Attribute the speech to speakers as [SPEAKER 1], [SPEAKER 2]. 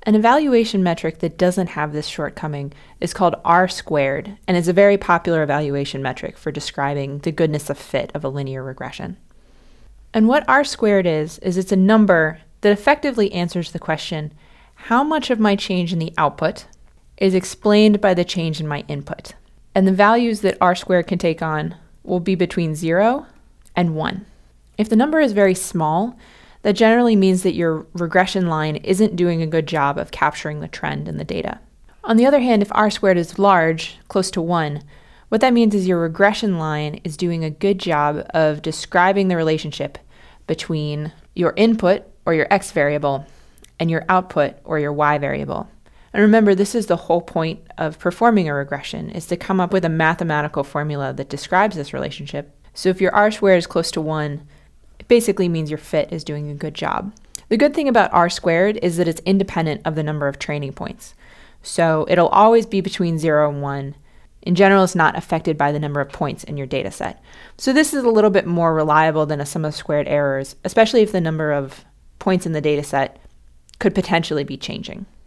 [SPEAKER 1] An evaluation metric that doesn't have this shortcoming is called R-squared, and is a very popular evaluation metric for describing the goodness of fit of a linear regression. And what R-squared is it's a number that effectively answers the question, how much of my change in the output is explained by the change in my input? And the values that R-squared can take on will be between 0 and 1. If the number is very small, that generally means that your regression line isn't doing a good job of capturing the trend in the data. On the other hand, if R-squared is large, close to 1, what that means is your regression line is doing a good job of describing the relationship between your input, or your X variable, and your output, or your Y variable. And remember, this is the whole point of performing a regression, is to come up with a mathematical formula that describes this relationship. So if your R-squared is close to 1, it basically means your fit is doing a good job. The good thing about R-squared is that it's independent of the number of training points. So it'll always be between 0 and 1. In general, it's not affected by the number of points in your data set. So this is a little bit more reliable than a sum of squared errors, especially if the number of points in the data set could potentially be changing.